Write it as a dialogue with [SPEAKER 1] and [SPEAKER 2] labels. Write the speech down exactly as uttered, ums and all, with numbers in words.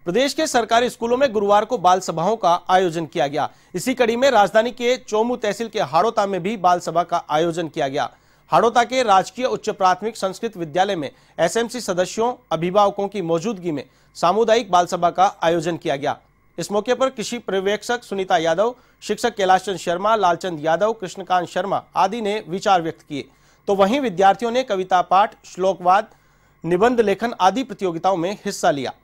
[SPEAKER 1] प्रदेश के सरकारी स्कूलों में गुरुवार को बाल सभाओं का आयोजन किया गया। इसी कड़ी में राजधानी के चोमू तहसील के हाड़ौता में भी बाल सभा का आयोजन किया गया। हाड़ौता के राजकीय उच्च प्राथमिक संस्कृत विद्यालय में एसएमसी सदस्यों, अभिभावकों की मौजूदगी में सामुदायिक बाल सभा का आयोजन किया गया। इस मौके पर कृषि पर्यवेक्षक सुनीता यादव, शिक्षक कैलाश चंद शर्मा, लालचंद यादव, कृष्णकांत शर्मा आदि ने विचार व्यक्त किए, तो वहीं विद्यार्थियों ने कविता पाठ, श्लोकवाद, निबंध लेखन आदि प्रतियोगिताओं में हिस्सा लिया।